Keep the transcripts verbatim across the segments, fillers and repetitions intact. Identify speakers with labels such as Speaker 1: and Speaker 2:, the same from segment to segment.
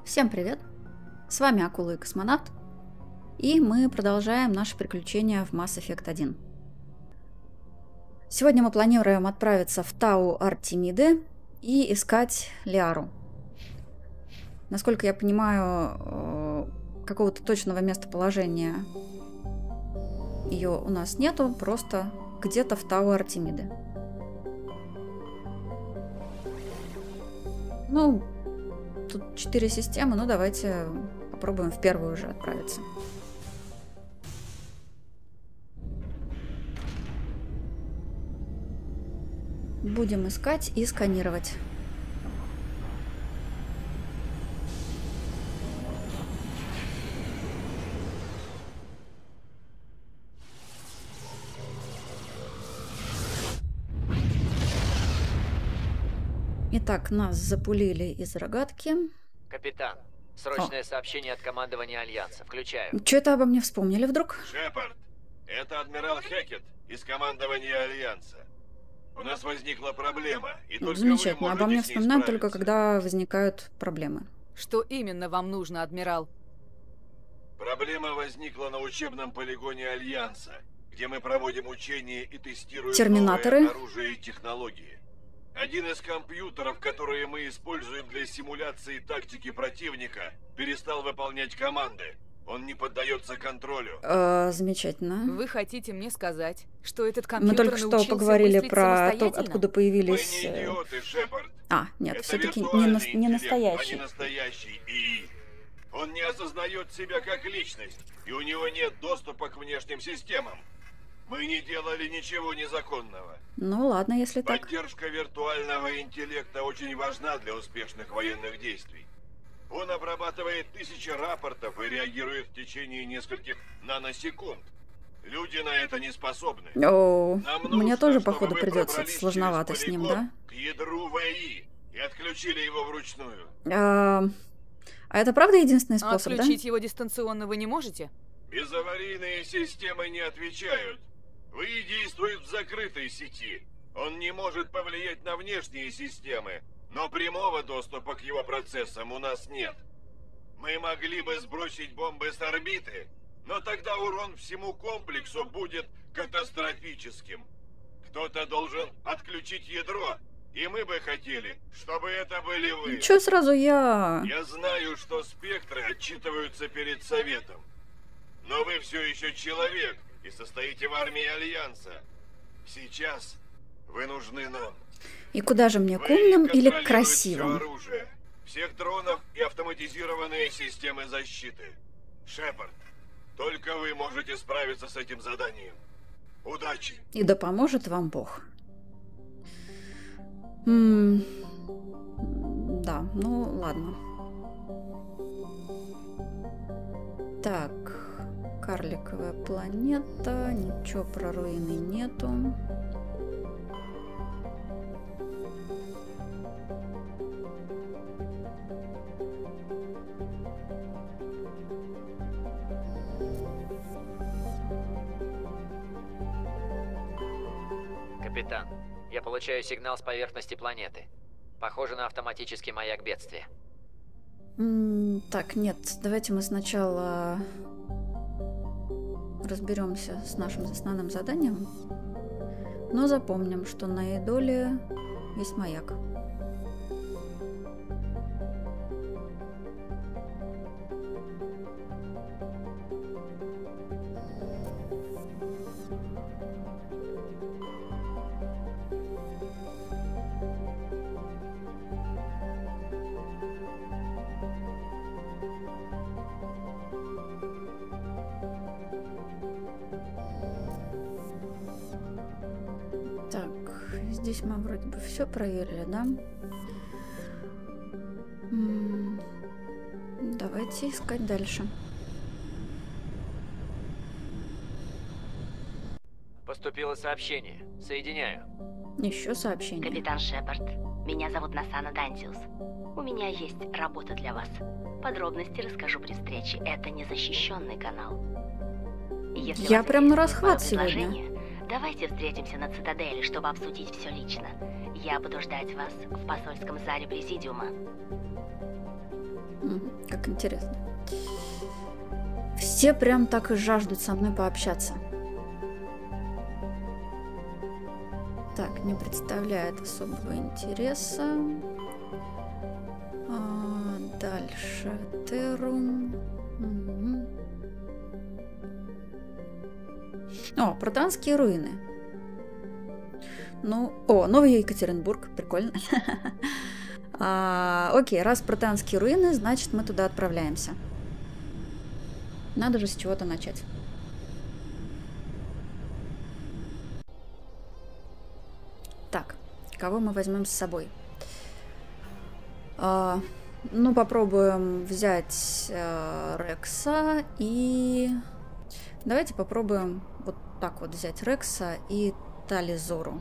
Speaker 1: Всем привет! С вами Акула и Космонавт, и мы продолжаем наши приключения в Mass Effect один. Сегодня мы планируем отправиться в Тау Артемиды и искать Лиару. Насколько я понимаю, какого-то точного местоположения ее у нас нету, просто где-то в Тау Артемиды. Ну, тут четыре системы, ну давайте попробуем в первую уже отправиться. Будем искать и сканировать. Итак, нас запулили из рогатки.
Speaker 2: Капитан, срочное О. сообщение от командования Альянса. Включаю.
Speaker 1: Что это обо мне вспомнили вдруг?
Speaker 3: Шепард, это адмирал Хекет из командования Альянса. У нас возникла проблема, и
Speaker 1: ну,
Speaker 3: только
Speaker 1: замечательно.
Speaker 3: вы
Speaker 1: Обо мне вспоминаем
Speaker 3: справиться.
Speaker 1: только когда возникают проблемы.
Speaker 4: Что именно вам нужно, адмирал?
Speaker 3: Проблема возникла на учебном полигоне Альянса, где мы проводим учения и тестируем
Speaker 1: Терминаторы.
Speaker 3: новое оружие и технологии. Один из компьютеров, которые мы используем для симуляции тактики противника, перестал выполнять команды. Он не поддается контролю.
Speaker 1: Э, замечательно.
Speaker 4: Вы хотите мне сказать, что этот компьютер
Speaker 1: Мы только что поговорили про то, откуда появились...
Speaker 3: Мы не идиоты, Шепард.
Speaker 1: А, нет, все-таки не, на... не настоящий.
Speaker 3: А не настоящий ИИ. Он не осознает себя как личность, и у него нет доступа к внешним системам. Мы не делали ничего незаконного.
Speaker 1: Ну ладно, если так.
Speaker 3: Поддержка виртуального интеллекта очень важна для успешных военных действий. Он обрабатывает тысячи рапортов и реагирует в течение нескольких наносекунд. Люди на это не способны.
Speaker 1: О,
Speaker 3: нужно,
Speaker 1: мне тоже, походу, придется сложновато с ним, да?
Speaker 3: К ядру ВИ и отключили его вручную.
Speaker 1: А, а это правда единственный способ,
Speaker 4: а отключить
Speaker 1: да?
Speaker 4: его дистанционно вы не можете?
Speaker 3: Безаварийные системы не отвечают. ВИ действует в закрытой сети. Он не может повлиять на внешние системы, но прямого доступа к его процессам у нас нет. Мы могли бы сбросить бомбы с орбиты, но тогда урон всему комплексу будет катастрофическим. Кто-то должен отключить ядро, и мы бы хотели, чтобы это были вы.
Speaker 1: Чё сразу я?
Speaker 3: Я знаю, что спектры отчитываются перед Советом, но вы все еще человек и состоите в армии Альянса. Сейчас вы нужны нам.
Speaker 1: И куда же мне, к умным или к красивым?
Speaker 3: Все оружие, всех дронов и автоматизированные системы защиты. Шепард, только вы можете справиться с этим заданием. Удачи!
Speaker 1: И да поможет вам Бог. М-м- да, ну ладно. Так, карликовая планета, ничего про руины нету.
Speaker 2: Капитан, я получаю сигнал с поверхности планеты. Похоже на автоматический маяк бедствия.
Speaker 1: М-м, так, нет, давайте мы сначала разберемся с нашим основным заданием, но запомним, что на Эдоле есть маяк. Так, здесь мы вроде бы все проверили, да? М-м, давайте искать дальше.
Speaker 2: Поступило сообщение. Соединяю.
Speaker 1: Еще сообщение.
Speaker 5: Капитан Шепард, меня зовут Насана Дантиус. У меня есть работа для вас. Подробности расскажу при встрече. Это незащищенный канал. Если
Speaker 1: Я
Speaker 5: вас
Speaker 1: прям на
Speaker 5: интересует
Speaker 1: расхват
Speaker 5: мое
Speaker 1: сегодня.
Speaker 5: предложение, давайте встретимся на Цитадели, чтобы обсудить все лично. Я буду ждать вас в посольском зале Президиума.
Speaker 1: Угу, как интересно. Все прям так и жаждут со мной пообщаться. Так, не представляет особого интереса. А, дальше. Терум. Угу. О, Протанские руины. Ну, о, Новый Екатеринбург. Прикольно. а, окей, раз Протанские руины, значит мы туда отправляемся. Надо же с чего-то начать. Так, кого мы возьмем с собой? А, ну, попробуем взять а, Рекса и... Давайте попробуем вот так вот взять Рекса и Тализору.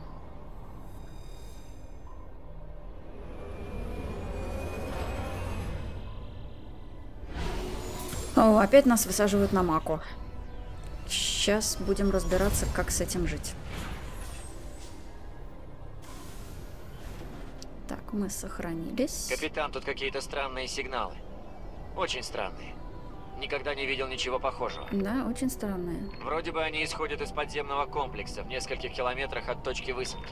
Speaker 1: О, опять нас высаживают на Маку. Сейчас будем разбираться, как с этим жить. Так, мы сохранились.
Speaker 2: Капитан, тут какие-то странные сигналы. Очень странные. Никогда не видел ничего похожего.
Speaker 1: Да, очень странные.
Speaker 2: Вроде бы они исходят из подземного комплекса в нескольких километрах от точки высадки.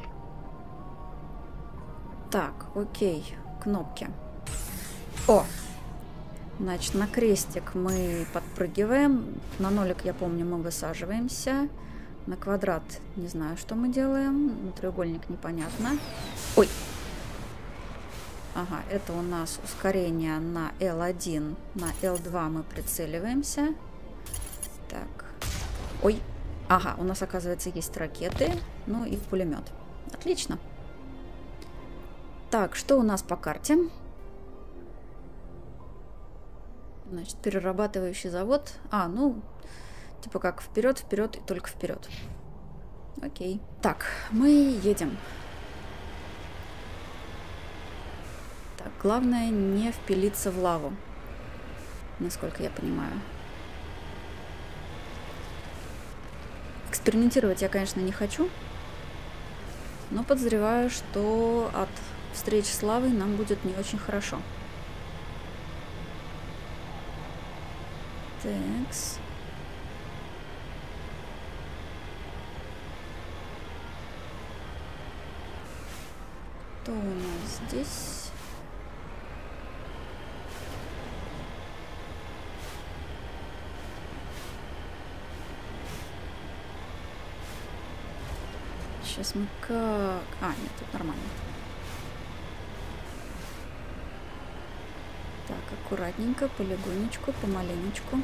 Speaker 1: Так, окей. Кнопки. О! Значит, на крестик мы подпрыгиваем. На нолик, я помню, мы высаживаемся. На квадрат не знаю, что мы делаем. На треугольник непонятно. Ой! Ага, это у нас ускорение на эл один. На эл два мы прицеливаемся. Так. Ой. Ага, у нас, оказывается, есть ракеты. Ну и пулемет. Отлично. Так, что у нас по карте? Значит, перерабатывающий завод. А, ну, типа как вперед, вперед и только вперед. Окей. Так, мы едем. Так, главное не впилиться в лаву, насколько я понимаю. Экспериментировать я, конечно, не хочу, но подозреваю, что от встреч с лавой нам будет не очень хорошо. Такс. Что у нас здесь? Сейчас мы как... А, нет, тут нормально. Так, аккуратненько, полегонечку, помаленечку.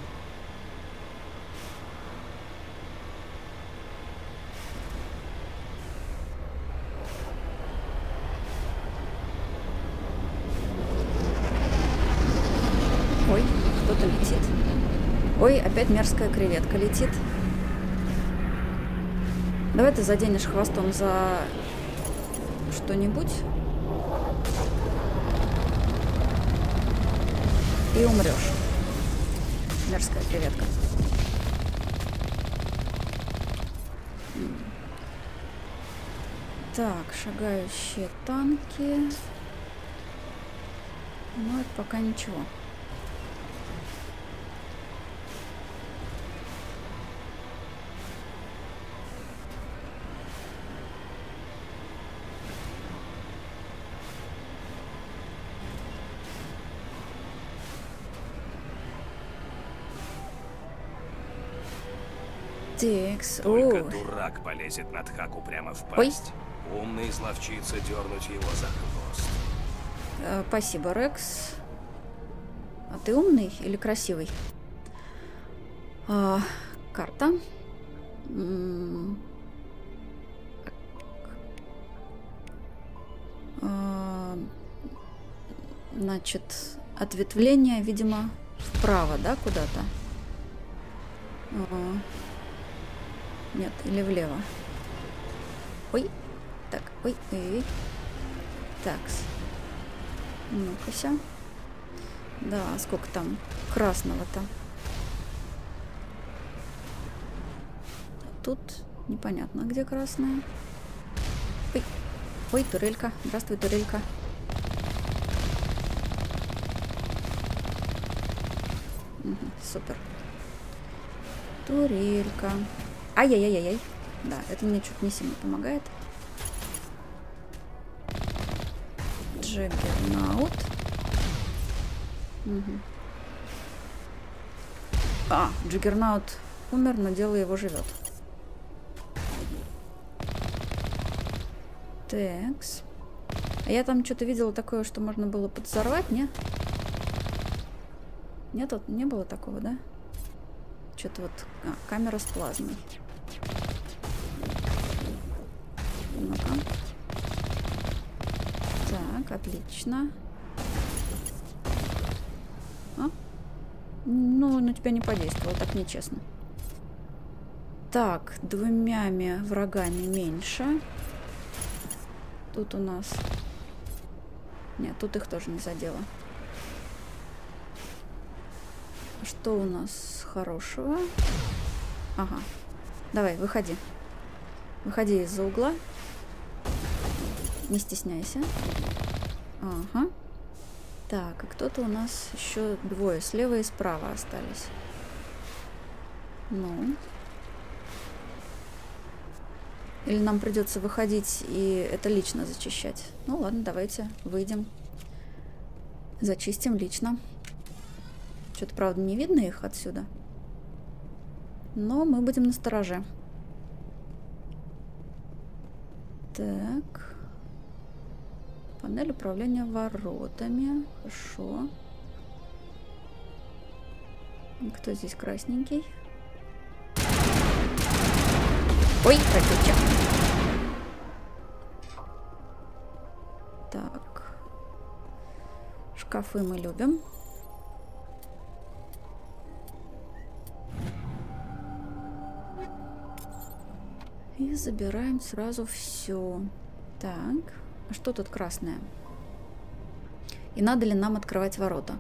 Speaker 1: Ой, кто-то летит. Ой, опять мерзкая креветка летит. Давай ты заденешь хвостом за что-нибудь и умрешь. Мерзкая креветка. Так, шагающие танки. Ну, это пока ничего. Текс.
Speaker 6: Только
Speaker 1: О.
Speaker 6: дурак полезет на Тхаку прямо в
Speaker 1: Ой.
Speaker 6: пасть. Умный изловчится дернуть его за хвост.
Speaker 1: Э, спасибо, Рекс. А ты умный или красивый? А, карта. М а, значит, ответвление, видимо, вправо, да, куда-то? Ага. Нет, или влево. Ой. Так, ой, ой, ой. Такс. Ну-ка-ся. Да, сколько там красного-то? Тут непонятно, где красное. Ой, ой, турелька. Здравствуй, турелька. Угу, супер. Турелька. Ай-яй-яй-яй. Да, это мне чуть не сильно помогает. Джаггернаут. Угу. А, Джаггернаут умер, но дело его живет. Такс. А я там что-то видела такое, что можно было подзорвать, не? Нет, вот не было такого, да? Что-то вот... А, камера с плазмой. Ну-ка. Так, отлично. А? Ну, на тебя не подействовало, так нечестно. Так, двумя врагами меньше. Тут у нас... Нет, тут их тоже не задело. Что у нас хорошего? Ага. Давай, выходи. Выходи из-за угла. Не стесняйся. Ага. Так, и кто-то у нас еще двое. Слева и справа остались. Ну. Или нам придется выходить и это лично зачищать? Ну ладно, давайте выйдем. Зачистим лично. Что-то, правда, не видно их отсюда. Но мы будем настороже. Так. Панель управления воротами. Хорошо. Кто здесь красненький? Ой, противчик. Так. Шкафы мы любим. И забираем сразу все. Так. А что тут красное? И надо ли нам открывать ворота?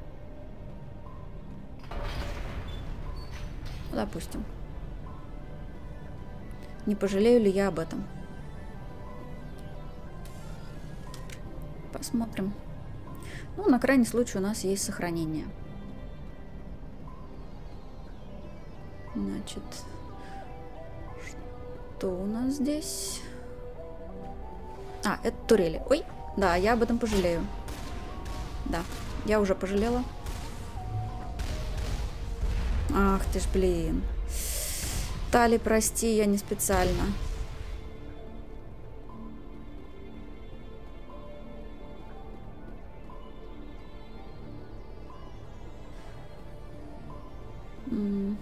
Speaker 1: Допустим. Не пожалею ли я об этом? Посмотрим. Ну, на крайний случай у нас есть сохранение. Значит, что у нас здесь? А, это турели. Ой, да, я об этом пожалею. Да, я уже пожалела. Ах ты ж, блин. Тали, прости, я не специально. М.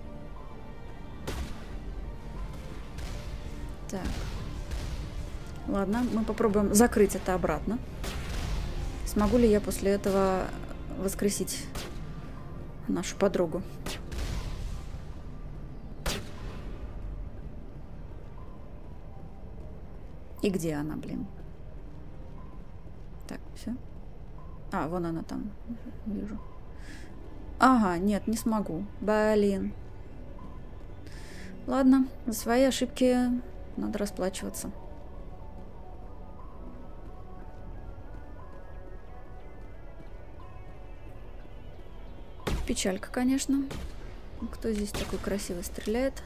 Speaker 1: Так. Ладно, мы попробуем закрыть это обратно. Смогу ли я после этого воскресить нашу подругу? И где она, блин? Так, все. А, вон она там. Вижу. Ага, нет, не смогу. Блин. Ладно, за свои ошибки надо расплачиваться. Печалька, конечно. Кто здесь такой красивый стреляет?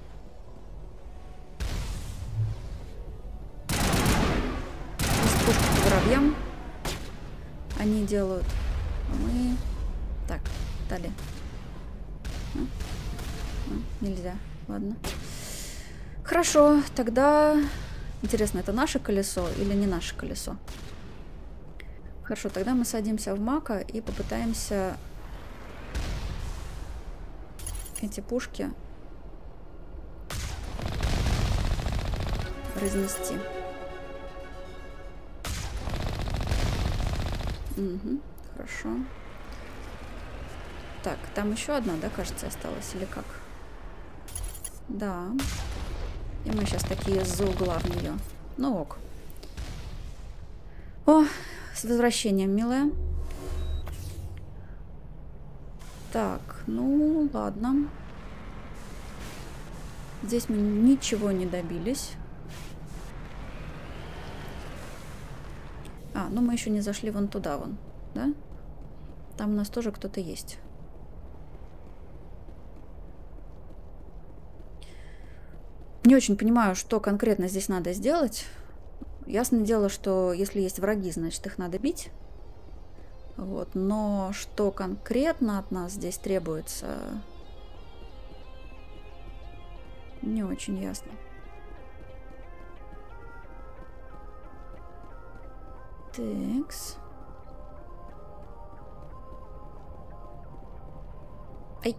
Speaker 1: Воробьям они делают. А мы... Так, дали. А? А, нельзя. Ладно. Хорошо, тогда... Интересно, это наше колесо или не наше колесо? Хорошо, тогда мы садимся в мака и попытаемся эти пушки разнести. Угу, хорошо. Так, там еще одна, да, кажется, осталась, или как? Да. И мы сейчас такие из-за угла в нее. Ну ок. О, с возвращением, милая. Так, ну ладно. Здесь мы ничего не добились. А, ну мы еще не зашли вон туда, вон, да? Там у нас тоже кто-то есть. Не очень понимаю, что конкретно здесь надо сделать. Ясное дело, что если есть враги, значит их надо бить. Вот. Но что конкретно от нас здесь требуется, не очень ясно. Такс. Ай.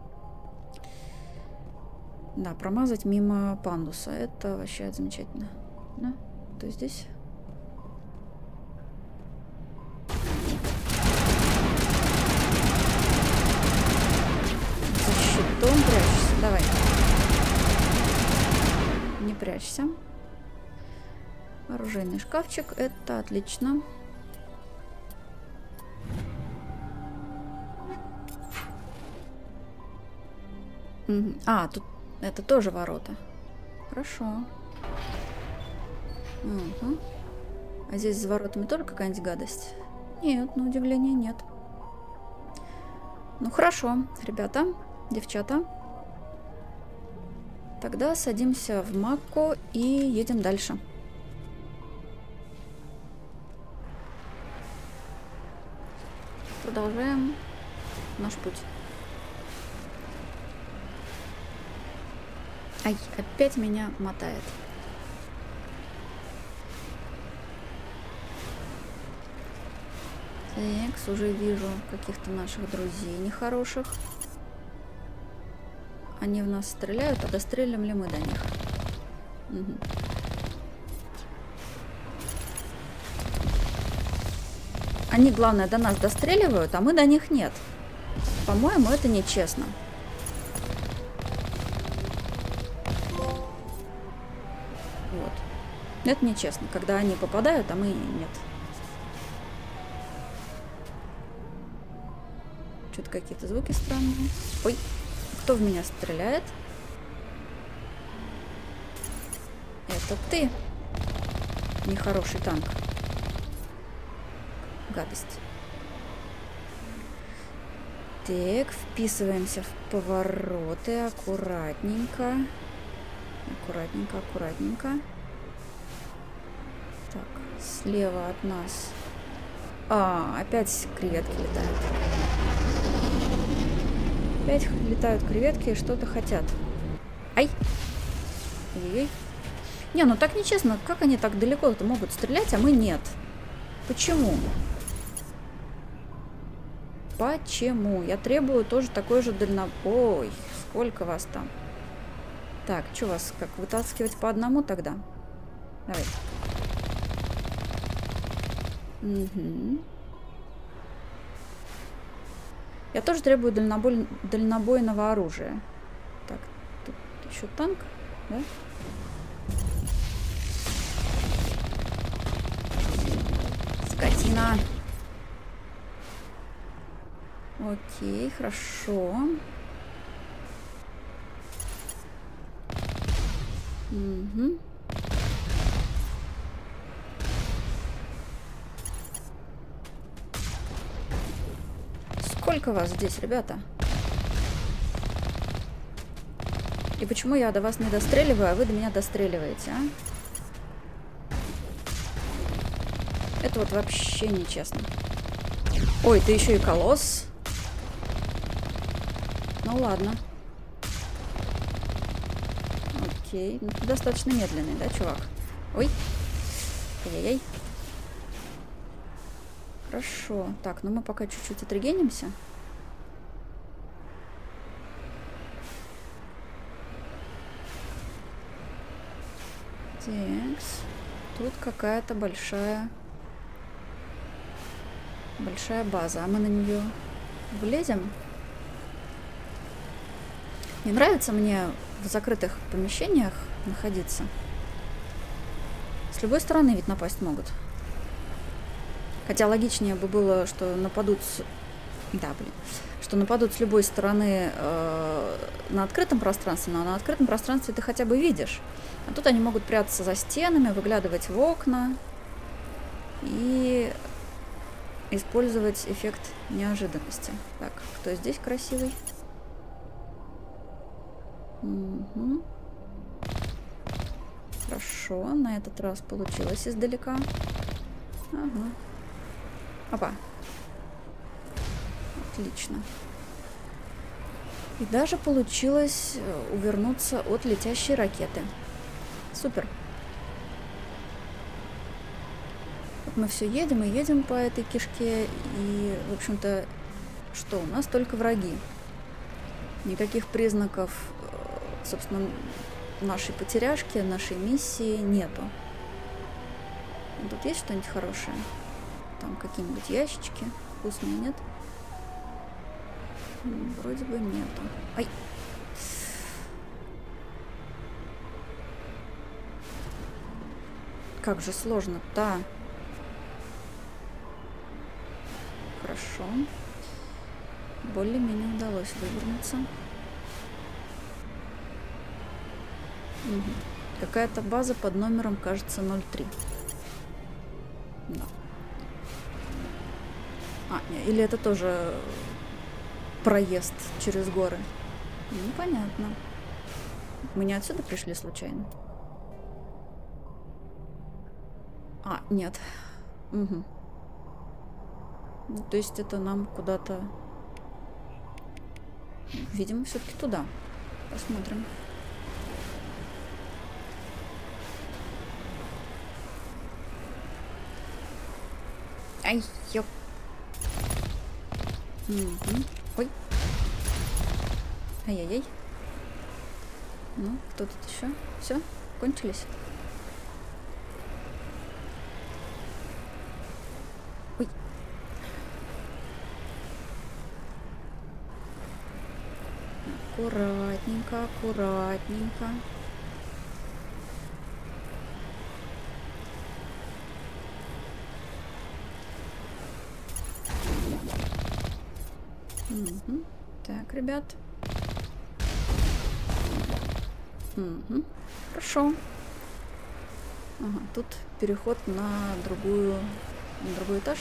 Speaker 1: Да, промазать мимо пандуса. Это вообще замечательно. Да? То есть здесь... За щитом прячешься. Давай. Не прячься. Оружейный шкафчик. Это отлично. Угу. А, тут это тоже ворота. Хорошо. Угу. А здесь за воротами тоже какая-нибудь гадость? Нет, на удивление нет. Ну хорошо, ребята, девчата. Тогда садимся в Макко и едем дальше. Продолжаем наш путь. Ай, опять меня мотает. Так, уже вижу каких-то наших друзей нехороших. Они в нас стреляют, а дострелим ли мы до них? Угу. Они, главное, до нас достреливают, а мы до них нет. По-моему, это нечестно. Вот. Это нечестно, когда они попадают, а мы нет. Что-то какие-то звуки странные. Ой, кто в меня стреляет? Это ты. Нехороший танк. Гадость. Так, вписываемся в повороты. Аккуратненько. Аккуратненько, аккуратненько. Так, слева от нас. А, опять креветки летают. Опять летают креветки и что-то хотят. Ай! Ой-ой-ой. Не, ну так нечестно. Как они так далеко-то могут стрелять, а мы нет? Почему? Почему? Я требую тоже такой же дальнобой. Ой, сколько вас там? Так, что вас, как, вытаскивать по одному тогда? Давай. Угу. Я тоже требую дальнобой... дальнобойного оружия. Так, тут еще танк, да? Скотина. Окей, хорошо. Угу. Сколько вас здесь, ребята? И почему я до вас не достреливаю, а вы до меня достреливаете, а? Это вот вообще нечестно. Ой, ты еще и колосс. Ну ладно. Окей. Ну, ты достаточно медленный, да, чувак? Ой. Ай-яй-яй. Хорошо. Так, ну мы пока чуть-чуть отрегенимся. Такс. Тут какая-то большая... Большая база. А мы на нее влезем? Не нравится мне в закрытых помещениях находиться. С любой стороны ведь напасть могут. Хотя логичнее бы было, что нападут с... Да, блин. Что нападут с любой стороны э, на открытом пространстве, но на открытом пространстве ты хотя бы видишь. А тут они могут прятаться за стенами, выглядывать в окна и использовать эффект неожиданности. Так, кто здесь красивый? Угу. Хорошо, на этот раз получилось издалека. Ага. Опа. Отлично. И даже получилось увернуться от летящей ракеты. Супер. Вот мы все едем и едем по этой кишке. И, в общем-то, что? У нас только враги. Никаких признаков, собственно, нашей потеряшки, нашей миссии нету. Тут есть что-нибудь хорошее? Там какие-нибудь ящички вкусные, нет? Вроде бы нету. Ай! Как же сложно-то. Хорошо. Более-менее удалось вывернуться. Угу. Какая-то база под номером, кажется, ноль три. Да. А, не, или это тоже проезд через горы? Непонятно. Мы не отсюда пришли случайно? А, нет. Угу. Ну, то есть это нам куда-то... Видимо, все-таки туда. Посмотрим. Ай, ёп. Угу. Ой. Ай-яй-яй. Ну, кто тут еще? Все? Кончились? Ой. Аккуратненько, аккуратненько. Угу. Так, ребят. Угу. Хорошо. Ага, тут переход на другую, на другой этаж.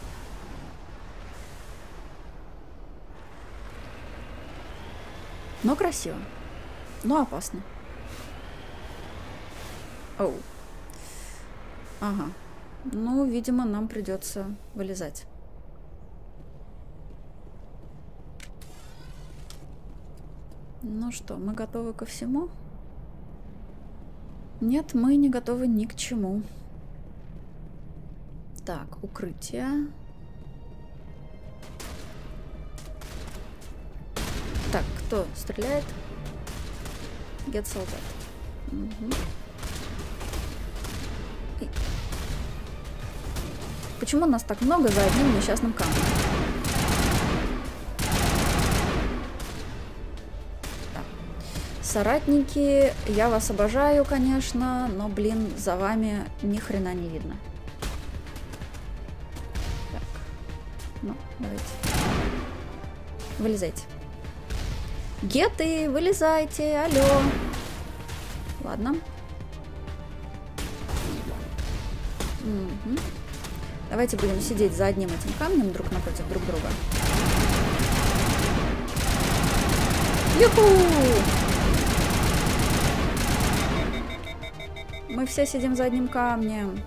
Speaker 1: Но красиво. Но опасно. Оу. Ага. Ну, видимо, нам придется вылезать. Ну что, мы готовы ко всему? Нет, мы не готовы ни к чему. Так, укрытие. Так, кто стреляет? Get солдат. Угу. И... Почему нас так много за одним несчастным камнем? Соратники, я вас обожаю, конечно, но, блин, за вами ни хрена не видно. Так, ну, давайте. Вылезайте. Геты, вылезайте, алло. Ладно. Угу. Давайте будем сидеть за одним этим камнем друг напротив друг друга. Юху! Мы все сидим за одним камнем.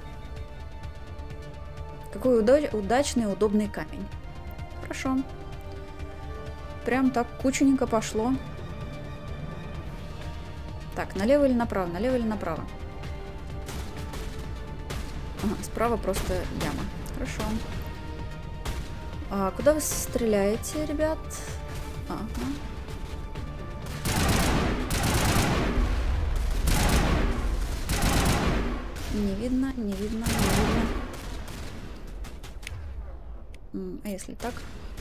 Speaker 1: Какой уда- удачный, удобный камень. Хорошо. Прям так кученько пошло. Так, налево или направо? Налево или направо? Ага, справа просто яма. Хорошо. А куда вы стреляете, ребят? Ага. Не видно, не видно, не видно. М, а если так?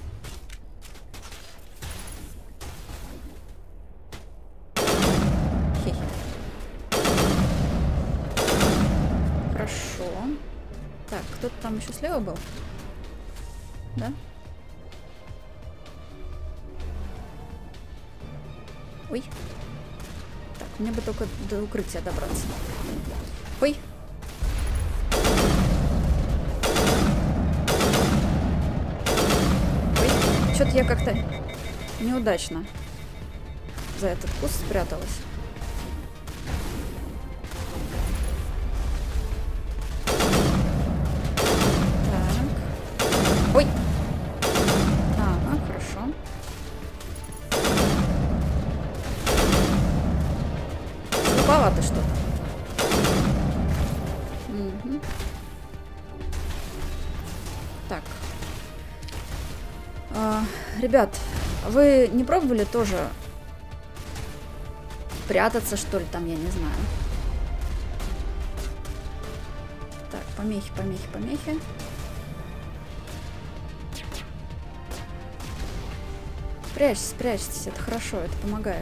Speaker 1: Хе-хе. Хорошо. Так, кто-то там еще слева был? Да? Ой. Так, мне бы только до укрытия добраться. Ой. Что-то я как-то неудачно за этот куст спряталась. далековато что-то. Угу. Так. А, ребят, вы не пробовали тоже прятаться, что ли, там, я не знаю. Так, помехи, помехи, помехи. Прячьтесь, прячьтесь, это хорошо, это помогает.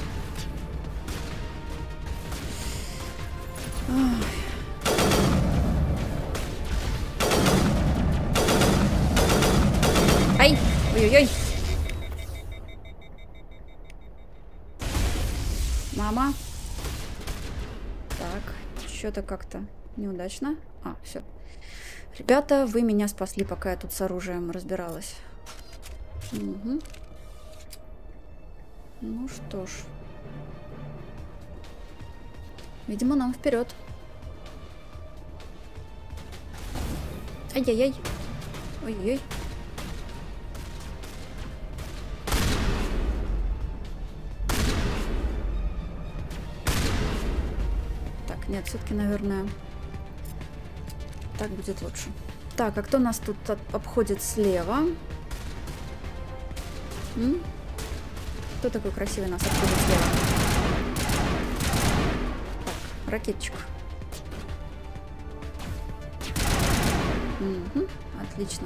Speaker 1: Ой. Ай! Ой-ой-ой! Мама. Так, что-то как-то неудачно. А, все. Ребята, вы меня спасли, пока я тут с оружием разбиралась. Угу. Ну что ж. Видимо, нам вперед. Ай-яй-яй. Ой-ой. Так, нет, все-таки, наверное, так будет лучше. Так, а кто нас тут обходит слева? М? Кто такой красивый нас обходит слева? Так, ракетчик. Угу, отлично.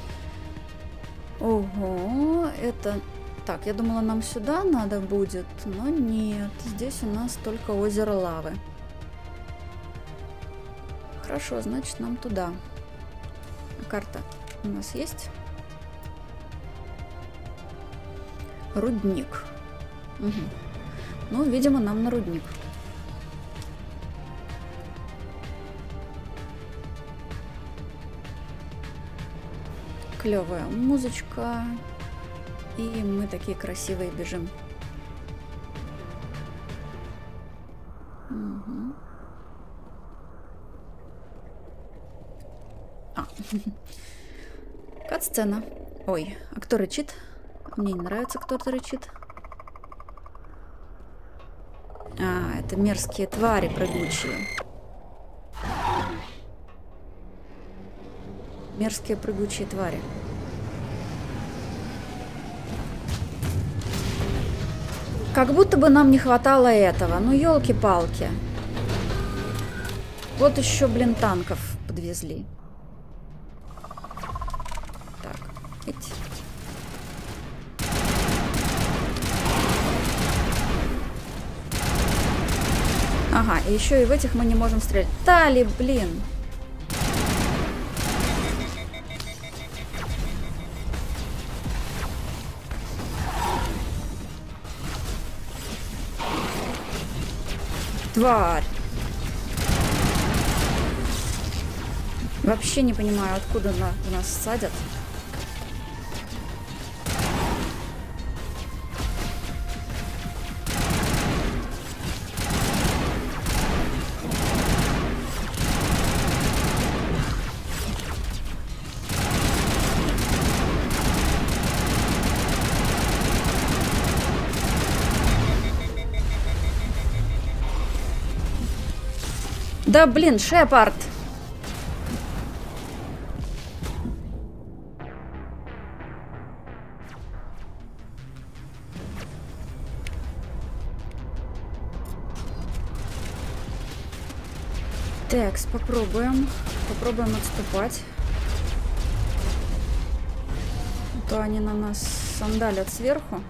Speaker 1: Ого, это... Так, я думала, нам сюда надо будет, но нет. Здесь у нас только озеро лавы. Хорошо, значит, нам туда. А карта у нас есть? Рудник. Угу. Ну, видимо, нам на рудник. Клевая музычка. И мы такие красивые бежим. Угу. А. Кат-сцена. Ой, а кто рычит? Мне не нравится, кто-то рычит. А, это мерзкие твари прыгучие. Мерзкие прыгучие твари. Как будто бы нам не хватало этого. Ну, елки-палки. Вот еще, блин, танков подвезли. Так, идти. Ага, и еще и в этих мы не можем стрелять. Тали, блин. Тварь. Вообще не понимаю, откуда на, нас садят. Да блин, Шепард! Так, попробуем. Попробуем отступать. А то они на нас сандалят сверху.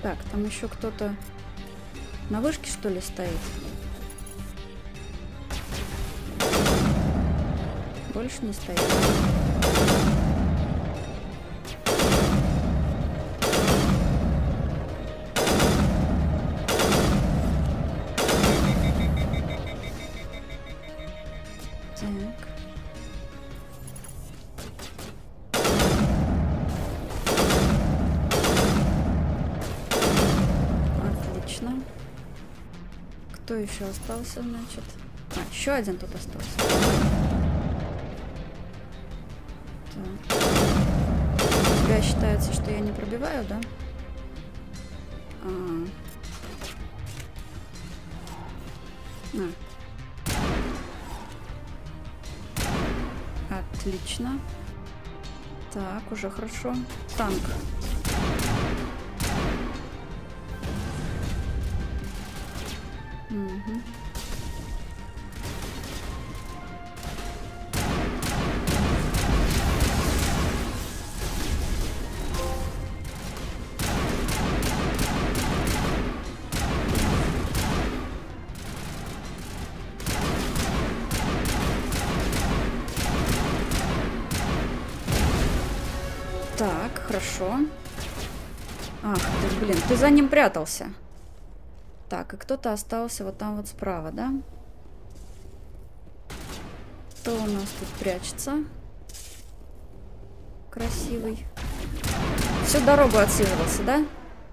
Speaker 1: Так, там еще кто-то на вышке, что ли, стоит? Больше не стоит. Кто еще остался, значит? А, еще один тут остался. Так. У тебя считается, что я не пробиваю, да? А. А. Отлично. Так, уже хорошо. Танк. Угу. Так, хорошо. Ах ты, блин, ты за ним прятался. Так, и кто-то остался вот там вот справа, да? Кто у нас тут прячется? Красивый. Всю дорогу отсиживался, да?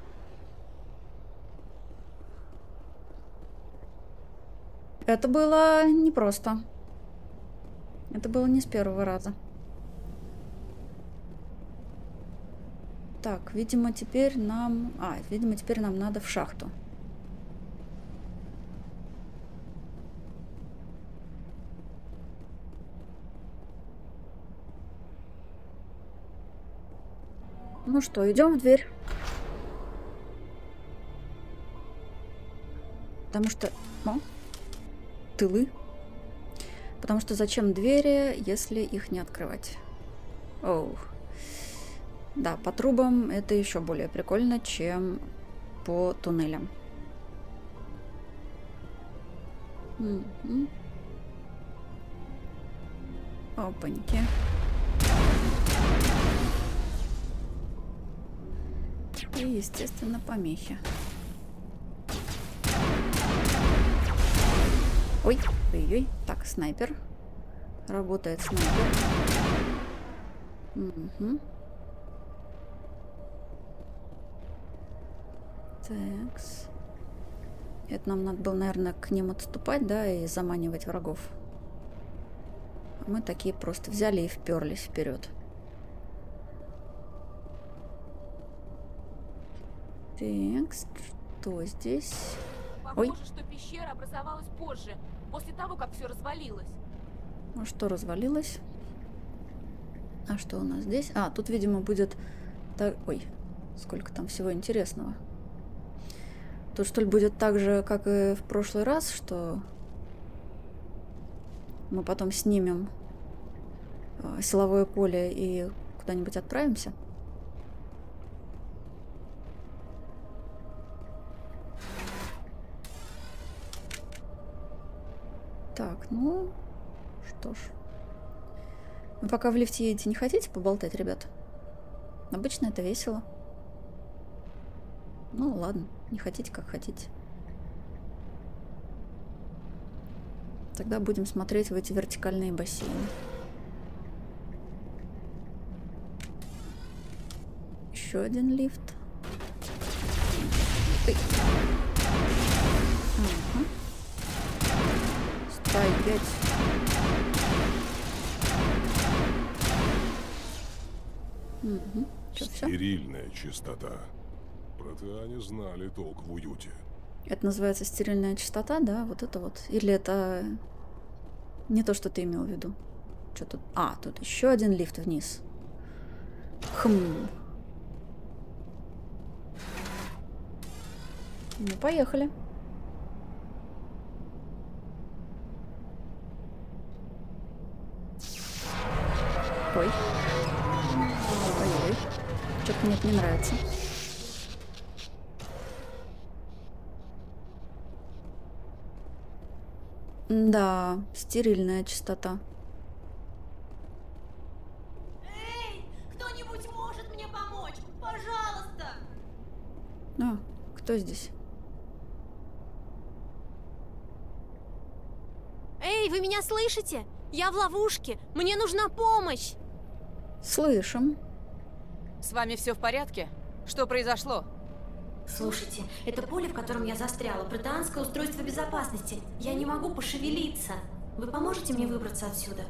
Speaker 1: Это было непросто. Это было не с первого раза. Так, видимо, теперь нам... А, видимо, теперь нам надо в шахту. Ну что, идем в дверь. Потому что... О, тылы. Потому что зачем двери, если их не открывать? Оу. Да, по трубам это еще более прикольно, чем по туннелям. Угу. Опаньки. И, естественно, помехи. Ой, ой-ой. Так, снайпер. Работает снайпер. Угу. Такс. Это нам надо было, наверное, к ним отступать, да, и заманивать врагов. А мы такие просто взяли и вперлись вперед. Так, что здесь?
Speaker 7: Похоже,
Speaker 1: Ой.
Speaker 7: что пещера образовалась позже, после того, как все развалилось.
Speaker 1: Ну что развалилось? А что у нас здесь? А, тут, видимо, будет... Так... Ой, сколько там всего интересного. Тут, что ли, будет так же, как и в прошлый раз, что мы потом снимем силовое поле и куда-нибудь отправимся? Так, ну, что ж. Вы пока в лифте едете, не хотите поболтать, ребят? Обычно это весело. Ну, ладно, не хотите, как хотите. Тогда будем смотреть в эти вертикальные бассейны. Еще один лифт. Ой. Ага. Стоять. Угу. Чё, всё?
Speaker 6: Стерильная чистота. Протеане знали толк в уюте.
Speaker 1: Это называется стерильная чистота, да? Вот это вот. Или это не то, что ты имел в виду? Что тут? А, тут еще один лифт вниз. Хм. Ну, поехали. Ой. Ой-ой. Что-то мне это не нравится. Да, стерильная чистота.
Speaker 8: Эй, кто-нибудь может мне помочь? Пожалуйста!
Speaker 1: А, кто здесь?
Speaker 8: Эй, вы меня слышите? Я в ловушке. Мне нужна помощь.
Speaker 1: Слышим.
Speaker 4: С вами все в порядке? Что произошло?
Speaker 8: Слушайте, это поле, в котором я застряла, протеанское устройство безопасности. Я не могу пошевелиться. Вы поможете мне выбраться отсюда?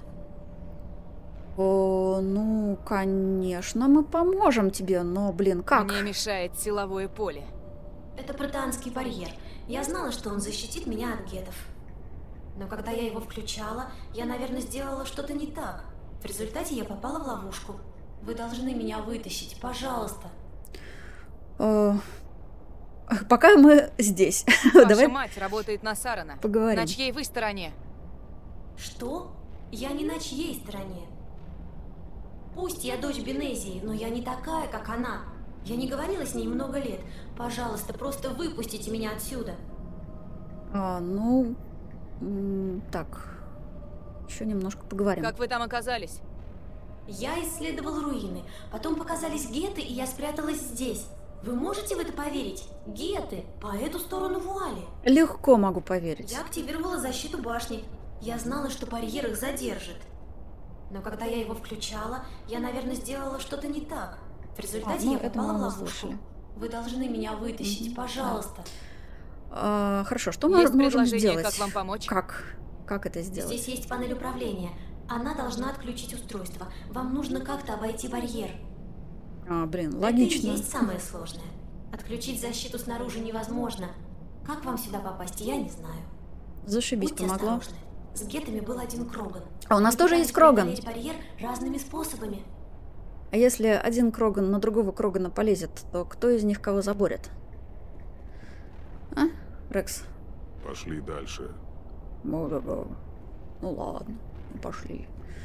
Speaker 1: О, ну, конечно, мы поможем тебе, но, блин, как?
Speaker 4: Мне мешает силовое поле.
Speaker 8: Это протеанский барьер. Я знала, что он защитит меня от гетов. Но когда я его включала, я, наверное, сделала что-то не так. В результате я попала в ловушку. Вы должны меня вытащить, пожалуйста.
Speaker 1: О, пока мы здесь.
Speaker 4: Ваша
Speaker 1: Давай
Speaker 4: мать работает на Сарана.
Speaker 1: поговорим.
Speaker 4: На чьей вы стороне?
Speaker 8: Что? Я не на чьей стороне. Пусть я дочь Бенезии, но я не такая, как она. Я не говорила с ней много лет. Пожалуйста, просто выпустите меня отсюда.
Speaker 1: А, ну, м, так, еще немножко поговорим.
Speaker 4: Как вы там оказались?
Speaker 8: Я исследовал руины, потом показались геты, и я спряталась здесь. Вы можете в это поверить? Геты по эту сторону вуали.
Speaker 1: Легко могу поверить.
Speaker 8: Я активировала защиту башни. Я знала, что барьер их задержит. Но когда я его включала, я, наверное, сделала что-то не так. В результате
Speaker 1: А, ну,
Speaker 8: я
Speaker 1: это
Speaker 8: попала
Speaker 1: мы
Speaker 8: в
Speaker 1: уже
Speaker 8: ловушку.
Speaker 1: слышали.
Speaker 8: Вы должны меня вытащить,
Speaker 1: Мгм.
Speaker 8: пожалуйста.
Speaker 1: А, хорошо, что мы
Speaker 4: Есть
Speaker 1: можем
Speaker 4: предложение,
Speaker 1: сделать?
Speaker 4: как вам помочь?
Speaker 1: Как? Как это сделать?
Speaker 8: Здесь есть панель управления. Она должна отключить устройство. Вам нужно как-то обойти барьер.
Speaker 1: А, блин,
Speaker 8: Это
Speaker 1: логично.
Speaker 8: и есть самое сложное. Отключить защиту снаружи невозможно. Как вам сюда попасть, я не знаю.
Speaker 1: Зашибись,
Speaker 8: Будьте
Speaker 1: помогло.
Speaker 8: осторожны. С гетами был один Кроган.
Speaker 1: А у нас
Speaker 8: Мы
Speaker 1: тоже
Speaker 8: пытались
Speaker 1: есть Кроган.
Speaker 8: преодолеть барьер разными способами.
Speaker 1: А если один Кроган на другого Крогана полезет, то кто из них кого заборет? А, Рекс?
Speaker 6: Пошли дальше.
Speaker 1: Ну, да, да. Ну ладно, ну, пошли.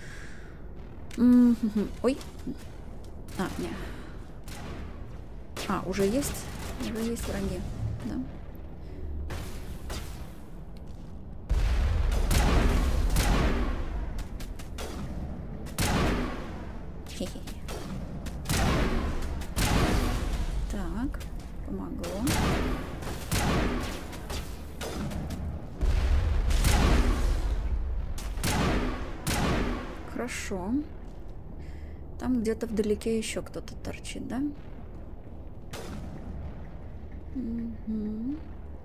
Speaker 1: М-м-м. Ой. А, не. А, уже есть? Уже есть враги, да? Хе-хе. Так, помогло. Хорошо. Там где-то вдалеке еще кто-то торчит, да? Мгм.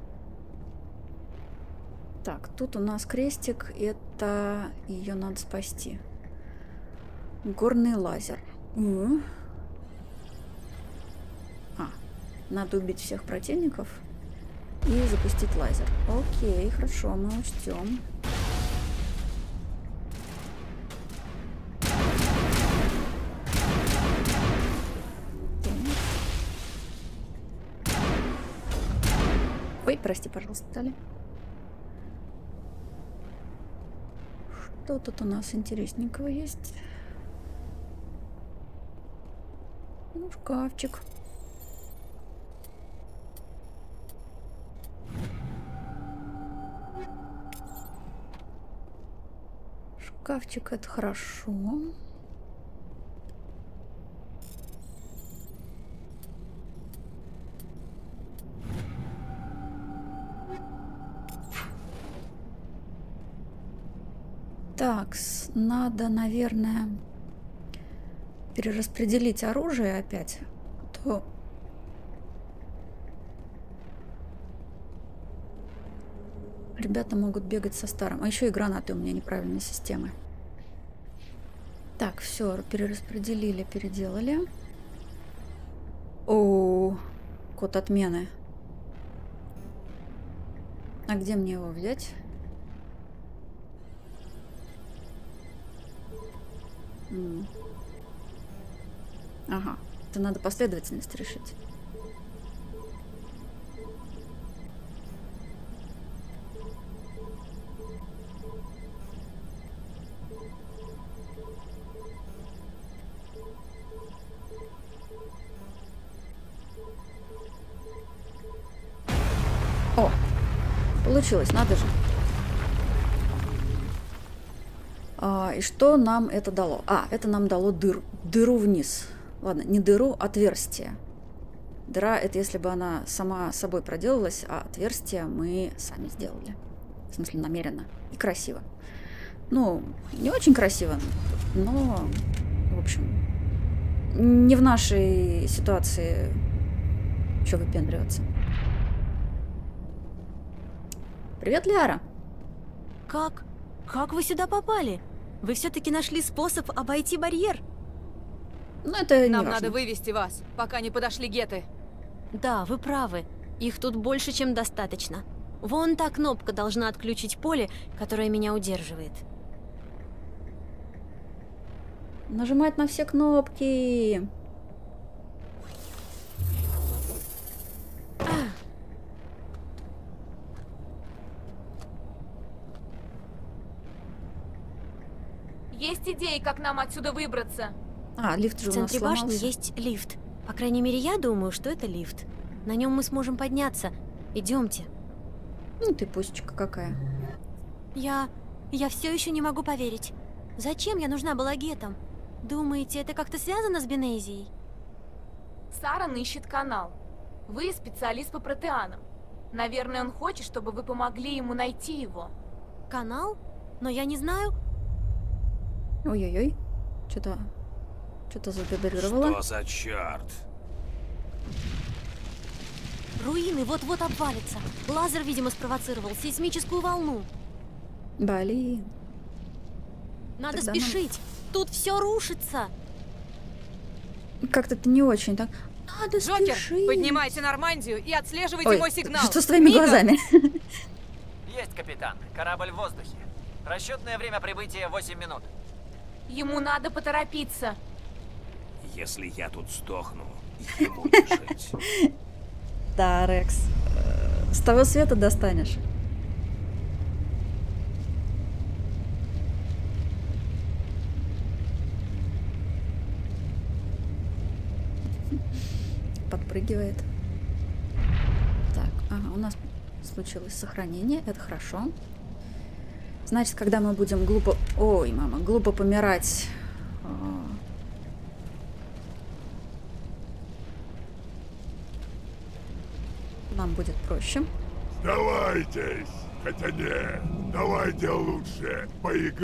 Speaker 1: Так, тут у нас крестик. Это ее надо спасти. Горный лазер. У. А, надо убить всех противников и запустить лазер. Окей, хорошо, мы учтем. Ой, прости, пожалуйста, Тали. Что тут у нас интересненького есть? Ну, шкафчик. Шкафчик — это хорошо. Так, надо, наверное, перераспределить оружие опять. А то ребята могут бегать со старым. А еще и гранаты у меня неправильной системы. Так, все, перераспределили, переделали. О, код отмены. А где мне его взять? М. Ага, это надо последовательность решить. О, получилось, надо же. А, и что нам это дало? А, это нам дало дыр, дыру вниз. Ладно, не дыру, отверстие. Дыра — это если бы она сама собой проделалась, а отверстие мы сами сделали. В смысле, намеренно. И красиво. Ну, не очень красиво, но, в общем, не в нашей ситуации что выпендриваться. Привет, Лиара.
Speaker 8: Как? Как вы сюда попали? Вы все-таки нашли способ обойти барьер?
Speaker 1: Ну, это не
Speaker 4: Нам
Speaker 1: важно.
Speaker 4: надо вывести вас, пока не подошли геты.
Speaker 8: Да, вы правы. Их тут больше, чем достаточно. Вон та кнопка должна отключить поле, которое меня удерживает.
Speaker 1: Нажимать на все кнопки.
Speaker 7: Есть идеи, как нам отсюда выбраться?
Speaker 1: А, лифт же
Speaker 8: В
Speaker 1: у нас
Speaker 8: центре башни
Speaker 1: сломался.
Speaker 8: есть лифт. По крайней мере, я думаю, что это лифт. На нем мы сможем подняться. Идемте.
Speaker 1: Ну ты пусечка какая.
Speaker 8: Я... я все еще не могу поверить. Зачем я нужна была гетам? Думаете, это как-то связано с Бенезией?
Speaker 7: Саран ищет канал. Вы специалист по протеанам. Наверное, он хочет, чтобы вы помогли ему найти его.
Speaker 8: Канал? Но я не знаю.
Speaker 1: Ой-ой-ой. Что-то... Что-то завибрировало.
Speaker 9: Что за черт?
Speaker 8: Руины вот-вот обвалятся. Лазер, видимо, спровоцировал сейсмическую волну.
Speaker 1: Блин.
Speaker 8: Надо
Speaker 1: Тогда нам-
Speaker 8: спешить. Тут все рушится.
Speaker 1: Как-то это не очень так. Надо
Speaker 4: Джокер,
Speaker 1: спешить.
Speaker 4: поднимайте Нормандию и отслеживайте
Speaker 1: Ой,
Speaker 4: мой сигнал.
Speaker 1: что с твоими
Speaker 4: Мига!
Speaker 1: глазами?
Speaker 2: Есть, капитан. Корабль в воздухе. Расчетное время прибытия восемь минут.
Speaker 7: Ему надо поторопиться.
Speaker 9: Если я тут сдохну, ему не жить.
Speaker 1: Да, Рекс. Э, С того света достанешь. Подпрыгивает. Так, ага, у нас случилось сохранение, это хорошо. Значит, когда мы будем глупо... Ой, мама, глупо помирать... а, нам будет проще.
Speaker 6: Сдавайтесь! Хотя нет, давайте лучше поиграем.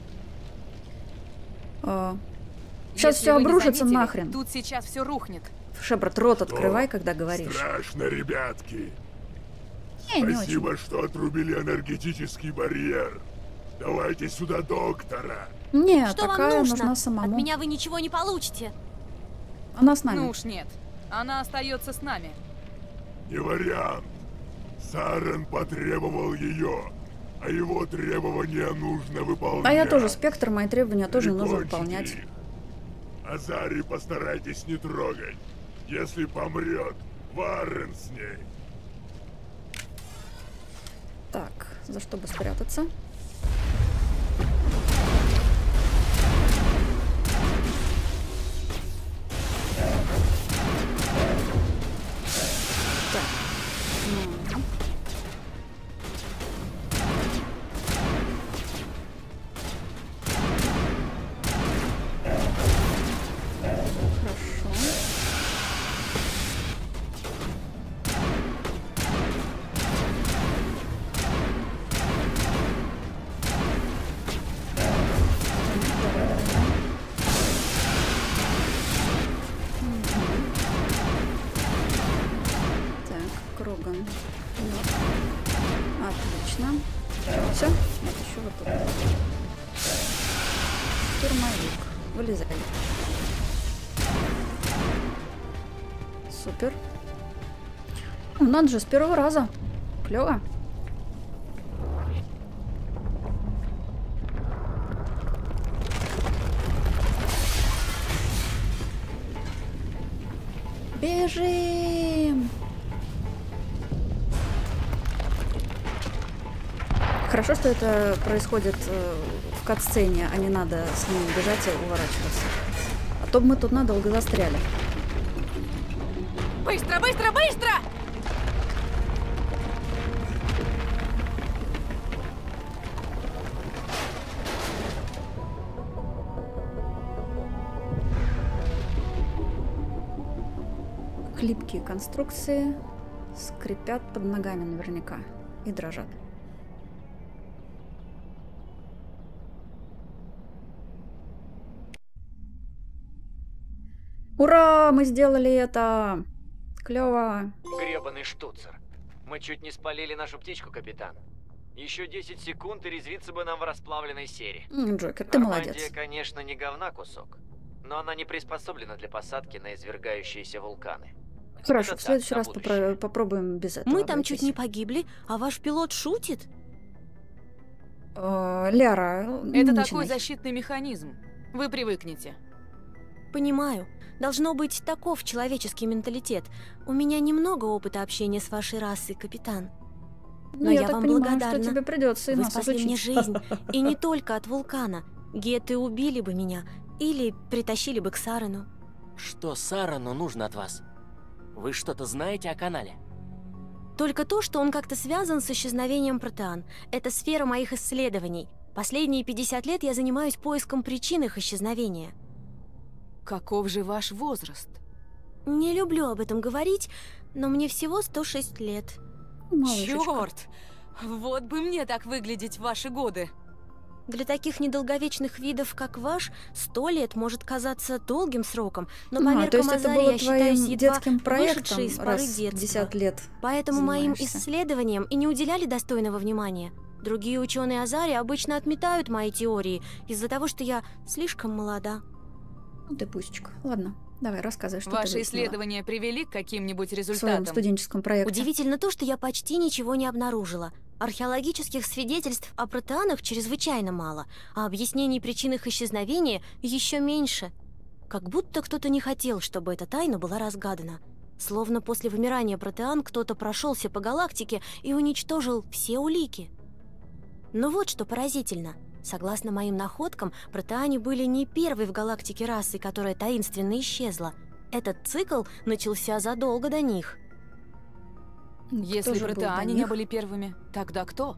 Speaker 1: А, сейчас
Speaker 4: Если
Speaker 1: все
Speaker 4: вы не
Speaker 1: обрушится
Speaker 4: заметили,
Speaker 1: нахрен.
Speaker 4: Тут сейчас все рухнет.
Speaker 1: Шепард, рот
Speaker 6: Что?
Speaker 1: открывай, когда говоришь.
Speaker 6: Страшно, ребятки.
Speaker 1: Не, не очень.
Speaker 6: Спасибо, что отрубили энергетический барьер. Давайте сюда доктора.
Speaker 1: Не,
Speaker 8: Что вам
Speaker 1: такая
Speaker 8: нужно?
Speaker 1: нужна
Speaker 8: От
Speaker 1: самому.
Speaker 8: меня вы ничего не получите.
Speaker 1: Она с нами.
Speaker 4: Ну уж нет. Она остается с нами.
Speaker 6: Не вариант. Сарен потребовал ее, а его требования нужно выполнять.
Speaker 1: А я тоже спектр, мои требования тоже нужно
Speaker 6: Прикончите
Speaker 1: выполнять.
Speaker 6: их. Азари постарайтесь не трогать. Если помрет, Варрен с ней.
Speaker 1: Так, за что бы спрятаться? Так. Ну. Хорошо. Так, Кроган. Вот. Отлично. Все? Нет, еще вот тут. Штурмовик. Вылезай. Супер. Ну, надо же, с первого раза. Клево. Бежим! Хорошо, что это происходит э, в кат-сцене, а не надо с ним бежать и уворачиваться. А то бы мы тут надолго застряли.
Speaker 4: Быстро, быстро, быстро!
Speaker 1: Хлипкие конструкции скрипят под ногами наверняка и дрожат. Ура! Мы сделали это! Клево!
Speaker 2: Гребаный штуцер. Мы чуть не спалили нашу птичку, капитан. Еще десять секунд и резвиться бы нам в расплавленной сере.
Speaker 1: Джокер, ты молодец.
Speaker 2: Нормандия, конечно, не говна кусок, но она не приспособлена для посадки на извергающиеся вулканы.
Speaker 1: Хорошо,
Speaker 2: Это
Speaker 1: в следующий
Speaker 2: так,
Speaker 1: раз
Speaker 2: на
Speaker 1: попро- попробуем без этого.
Speaker 8: Мы там
Speaker 1: обойтись.
Speaker 8: чуть не погибли, а ваш пилот шутит?
Speaker 1: Э, Ляра, не
Speaker 4: Это
Speaker 1: начинай.
Speaker 4: такой защитный механизм. Вы привыкнете.
Speaker 8: Понимаю. Должно быть, таков человеческий менталитет. У меня немного опыта общения с вашей расой, капитан.
Speaker 1: Ну,
Speaker 8: Но
Speaker 1: я,
Speaker 8: я
Speaker 1: так
Speaker 8: вам
Speaker 1: понимаю,
Speaker 8: благодарна.
Speaker 1: что тебе придется и
Speaker 8: Вы
Speaker 1: нас
Speaker 8: спасли мне
Speaker 1: изучить.
Speaker 8: жизнь. И не только от вулкана. Геты убили бы меня. Или притащили бы к Сарену.
Speaker 10: Что Сарану нужно от вас? Вы что-то знаете о канале?
Speaker 8: Только то, что он как-то связан с исчезновением протеан. Это сфера моих исследований. Последние пятьдесят лет я занимаюсь поиском причин их исчезновения.
Speaker 4: Каков же ваш возраст?
Speaker 8: Не люблю об этом говорить, но мне всего сто шесть лет.
Speaker 1: Малышечка.
Speaker 4: Черт! Вот бы мне так выглядеть в ваши годы.
Speaker 8: Для таких недолговечных видов, как ваш, сто лет может казаться долгим сроком, но по
Speaker 1: А, то
Speaker 8: меркам
Speaker 1: есть это
Speaker 8: Азари
Speaker 1: было
Speaker 8: я
Speaker 1: твоим
Speaker 8: считаюсь едва
Speaker 1: детским проектом,
Speaker 8: вышедшей из поры
Speaker 1: раз в
Speaker 8: детства.
Speaker 1: пятьдесят лет
Speaker 8: Поэтому моим
Speaker 1: занимаешься.
Speaker 8: исследованиям и не уделяли достойного внимания. Другие ученые Азари обычно отметают мои теории из-за того, что я слишком молода.
Speaker 1: Ну ты пусечка. Ладно, давай, рассказывай, что
Speaker 4: Ваши
Speaker 1: ты выяснила
Speaker 4: исследования привели к каким-нибудь
Speaker 1: в своем
Speaker 4: результатам?
Speaker 1: студенческом проекте.
Speaker 8: Удивительно то, что я почти ничего не обнаружила. Археологических свидетельств о протеанах чрезвычайно мало, а объяснений причин их исчезновения еще меньше. Как будто кто-то не хотел, чтобы эта тайна была разгадана. Словно после вымирания протеан кто-то прошелся по галактике и уничтожил все улики. Но вот что поразительно. Согласно моим находкам, протеане были не первой в галактике расой, которая таинственно исчезла. Этот цикл начался задолго до них.
Speaker 4: Если
Speaker 1: Кто же был до
Speaker 4: протеане не
Speaker 1: них?
Speaker 4: были первыми, тогда кто?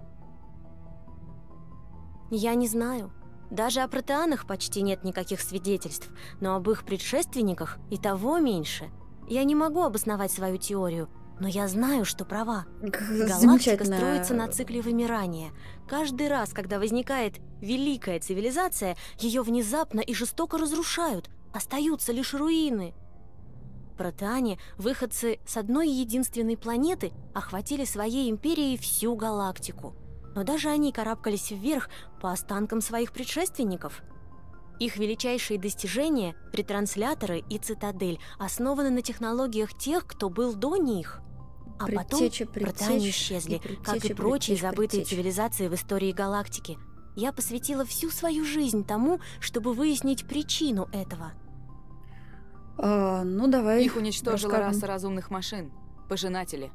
Speaker 8: Я не знаю. Даже о протеанах почти нет никаких свидетельств, но об их предшественниках и того меньше. Я не могу обосновать свою теорию, но я знаю, что права. Галактика
Speaker 1: Замечательно.
Speaker 8: строится на цикле вымирания. Каждый раз, когда возникает великая цивилизация, ее внезапно и жестоко разрушают. Остаются лишь руины. Протеане, выходцы с одной единственной планеты, охватили своей империей всю галактику. Но даже они карабкались вверх по останкам своих предшественников. Их величайшие достижения, ретрансляторы и цитадель, основаны на технологиях тех, кто был до них. А потом
Speaker 1: Предтеча,
Speaker 8: протеане
Speaker 1: предтеча,
Speaker 8: исчезли,
Speaker 1: и предтеча,
Speaker 8: как и прочие
Speaker 1: предтеча,
Speaker 8: забытые
Speaker 1: предтеча.
Speaker 8: цивилизации в истории галактики. Я посвятила всю свою жизнь тому, чтобы выяснить причину этого.
Speaker 1: А, ну давай.
Speaker 4: Их уничтожила
Speaker 1: расскажем.
Speaker 4: раса разумных машин. Пожинатели.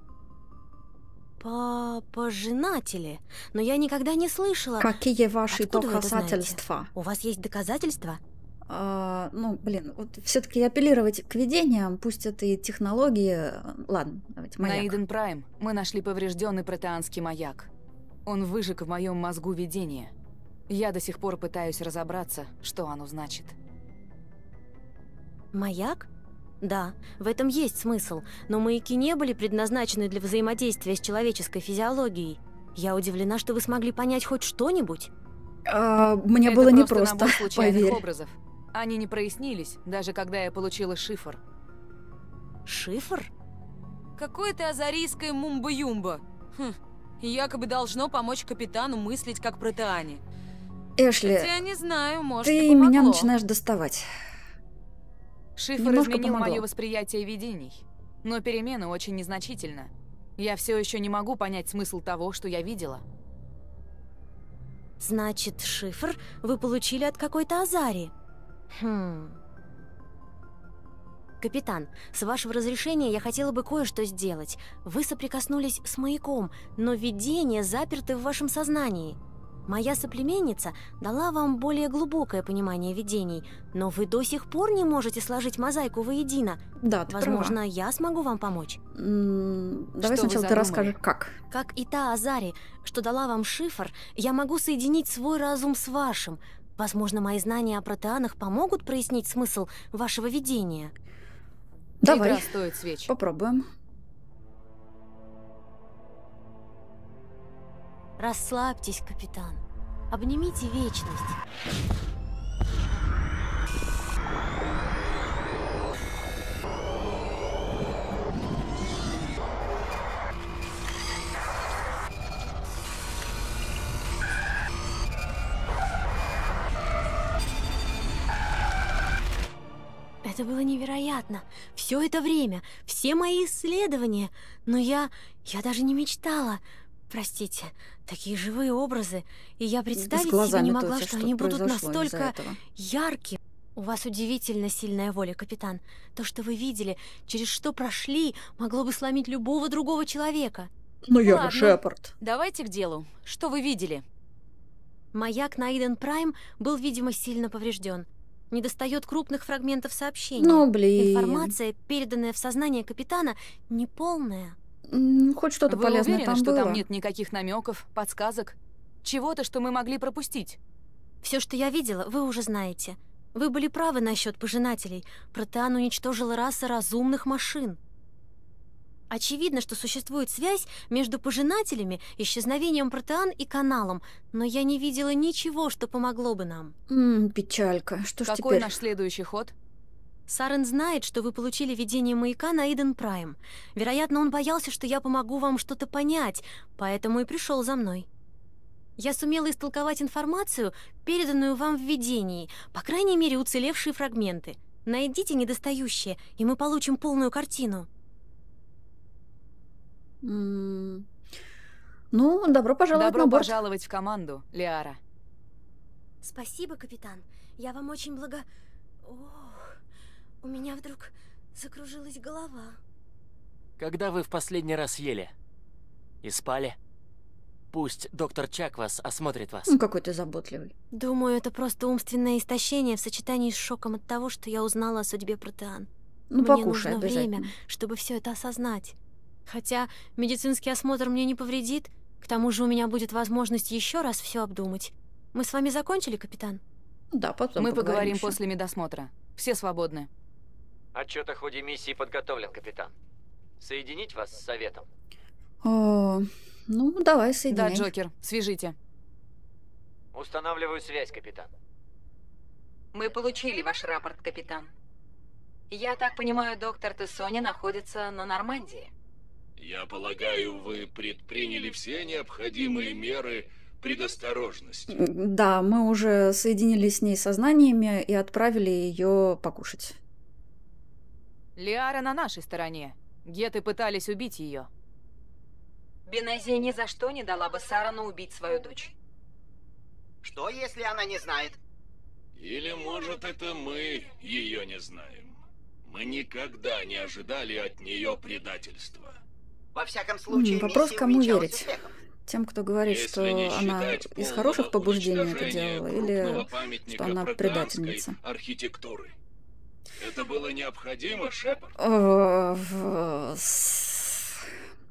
Speaker 8: По пожинатели. Но я никогда не слышала.
Speaker 1: Какие ваши
Speaker 8: Откуда вы это знаете?
Speaker 1: доказательства?
Speaker 8: У вас есть доказательства?
Speaker 1: А, ну, блин, вот все-таки апеллировать к видениям, пусть это и технологии. Ладно, давайте
Speaker 4: На
Speaker 1: маяк.
Speaker 4: Иден Прайм мы нашли поврежденный протеанский маяк. Он выжег в моем мозгу видение. Я до сих пор пытаюсь разобраться, что оно значит.
Speaker 8: Маяк? Да, в этом есть смысл, но маяки не были предназначены для взаимодействия с человеческой физиологией. Я удивлена, что вы смогли понять хоть что-нибудь.
Speaker 1: А, мне
Speaker 4: Это
Speaker 1: было
Speaker 4: просто
Speaker 1: непросто,
Speaker 4: набор случайных
Speaker 1: поверь.
Speaker 4: образов. Они не прояснились, даже когда я получила шифр.
Speaker 8: Шифр?
Speaker 11: Какое-то азарийское мумба-юмба. Хм, якобы должно помочь капитану мыслить как протеане.
Speaker 1: Эшли,
Speaker 11: Хотя я не знаю, может,
Speaker 1: ты
Speaker 11: и
Speaker 1: меня
Speaker 11: помогло.
Speaker 1: начинаешь доставать.
Speaker 4: Шифр
Speaker 1: Немножко
Speaker 4: изменил
Speaker 1: помогло.
Speaker 4: мое восприятие видений, но перемена очень незначительна. Я все еще не могу понять смысл того, что я видела.
Speaker 8: Значит, шифр вы получили от какой-то Азари. Хм. Капитан, с вашего разрешения я хотела бы кое-что сделать. Вы соприкоснулись с маяком, но видения заперты в вашем сознании. Моя соплеменница дала вам более глубокое понимание видений, но вы до сих пор не можете сложить мозаику воедино.
Speaker 1: Да, ты
Speaker 8: Возможно,
Speaker 1: права.
Speaker 8: я смогу вам помочь.
Speaker 1: М, Давай
Speaker 4: Что вы
Speaker 1: сначала ты
Speaker 4: задумали?
Speaker 1: расскажешь, как.
Speaker 8: Как и та Азари, что дала вам шифр, я могу соединить свой разум с вашим. Возможно, мои знания о протеанах помогут прояснить смысл вашего видения.
Speaker 1: Давай.
Speaker 4: Игра стоит свеч.
Speaker 1: Попробуем.
Speaker 8: Расслабьтесь, капитан. Обнимите вечность. Это было невероятно. Все это время, все мои исследования. Но я... я даже не мечтала. Простите, такие живые образы. И я представить себе не могла, что они будут настолько яркие. У вас удивительно сильная воля, капитан. То, что вы видели, через что прошли, могло бы сломить любого другого человека.
Speaker 1: Ну я
Speaker 4: Ладно,
Speaker 1: же Шепард.
Speaker 4: Давайте к делу. Что вы видели?
Speaker 8: Маяк на Иден Прайм был, видимо, сильно поврежден. Недостает крупных фрагментов сообщения.
Speaker 1: Ну, блин.
Speaker 8: Информация, переданная в сознание капитана, неполная.
Speaker 1: М, Хоть что-то
Speaker 4: Вы
Speaker 1: полезное
Speaker 4: уверены,
Speaker 1: там
Speaker 4: что
Speaker 1: было?
Speaker 4: там нет никаких намеков, подсказок? Чего-то, что мы могли пропустить?
Speaker 8: Все, что я видела, вы уже знаете. Вы были правы насчет пожинателей. Протеан уничтожил расы разумных машин. Очевидно, что существует связь между пожинателями, исчезновением Протеан и каналом, но я не видела ничего, что помогло бы нам.
Speaker 1: М, печалька. Что ж
Speaker 4: Какой
Speaker 1: теперь?
Speaker 4: наш следующий ход?
Speaker 8: Сарен знает, что вы получили видение маяка на Иден Прайм. Вероятно, он боялся, что я помогу вам что-то понять, поэтому и пришел за мной. Я сумела истолковать информацию, переданную вам в видении, по крайней мере, уцелевшие фрагменты. Найдите недостающие, и мы получим полную картину.
Speaker 1: М, Ну, добро пожаловать
Speaker 4: Добро
Speaker 1: на борт.
Speaker 4: пожаловать в команду, Лиара.
Speaker 8: Спасибо, капитан. Я вам очень благо... Ох, у меня вдруг закружилась голова.
Speaker 10: Когда вы в последний раз ели? И спали? Пусть доктор Чак вас осмотрит вас.
Speaker 1: Ну, какой ты заботливый.
Speaker 8: Думаю, это просто умственное истощение в сочетании с шоком от того, что я узнала о судьбе Протеан.
Speaker 1: Ну,
Speaker 8: Мне
Speaker 1: покушай
Speaker 8: нужно время,
Speaker 1: обязательно.
Speaker 8: чтобы все это осознать. Хотя медицинский осмотр мне не повредит, к тому же у меня будет возможность еще раз все обдумать. Мы с вами закончили, капитан?
Speaker 1: Да, потом
Speaker 4: Мы поговорим
Speaker 1: ещё.
Speaker 4: после медосмотра. Все свободны.
Speaker 2: Отчет о ходе миссии подготовлен, капитан. Соединить вас с советом?
Speaker 1: О, ну, давай,
Speaker 4: Да,
Speaker 1: соединяй.
Speaker 4: Джокер, свяжите.
Speaker 2: Устанавливаю связь, капитан.
Speaker 12: Мы получили ваш рапорт, капитан. Я так понимаю, доктор Тессони находится на Нормандии.
Speaker 3: Я полагаю, вы предприняли все необходимые меры предосторожности.
Speaker 1: М, Да, мы уже соединились с ней сознаниями и отправили ее покушать.
Speaker 4: Лиара на нашей стороне. Геты пытались убить ее.
Speaker 12: Бенази ни за что не дала бы Сарану убить свою дочь.
Speaker 13: Что, если она не знает?
Speaker 3: Или, может, это мы ее не знаем. Мы никогда не ожидали от нее предательства.
Speaker 13: Во всяком
Speaker 1: М,
Speaker 13: случае,
Speaker 1: Вопрос,
Speaker 13: миссия
Speaker 1: кому
Speaker 13: увенчалась
Speaker 1: верить?
Speaker 13: успехом.
Speaker 1: Тем, кто говорит,
Speaker 3: Если
Speaker 1: что
Speaker 3: не
Speaker 1: она
Speaker 3: считать
Speaker 1: из
Speaker 3: полного
Speaker 1: хороших побуждений это
Speaker 3: уничтожения
Speaker 1: делала,
Speaker 3: крупного
Speaker 1: или
Speaker 3: памятника
Speaker 1: что она
Speaker 3: протеанской
Speaker 1: предательница.
Speaker 3: архитектуры. Это было необходимо, Шепард?
Speaker 1: Э, в- с-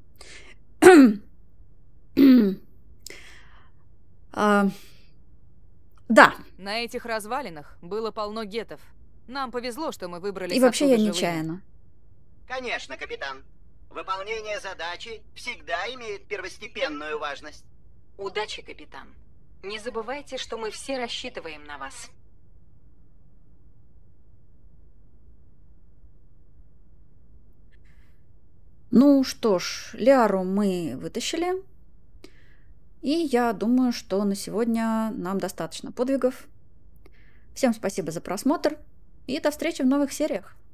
Speaker 1: А, Да,
Speaker 4: На этих развалинах было полно гетов. Нам повезло, что мы выбрались
Speaker 1: и вообще я
Speaker 4: оттуда
Speaker 1: нечаянно.
Speaker 13: Конечно, капитан. Выполнение задачи всегда имеет первостепенную важность.
Speaker 12: Удачи, капитан. Не забывайте, что мы все рассчитываем на вас.
Speaker 1: Ну что ж, Лиару мы вытащили. И я думаю, что на сегодня нам достаточно подвигов. Всем спасибо за просмотр. И до встречи в новых сериях.